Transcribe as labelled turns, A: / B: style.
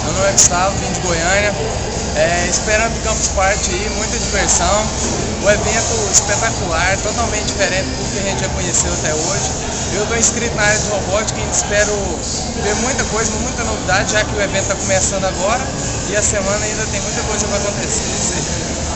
A: Meu nome é Gustavo, vim de Goiânia. Esperando do Campus Party aí, muita diversão. O evento espetacular, totalmente diferente do que a gente já conheceu até hoje. Eu estou inscrito na área de robótica e espero ver muita coisa, muita novidade, já que o evento está começando agora e a semana ainda tem muita coisa para acontecer.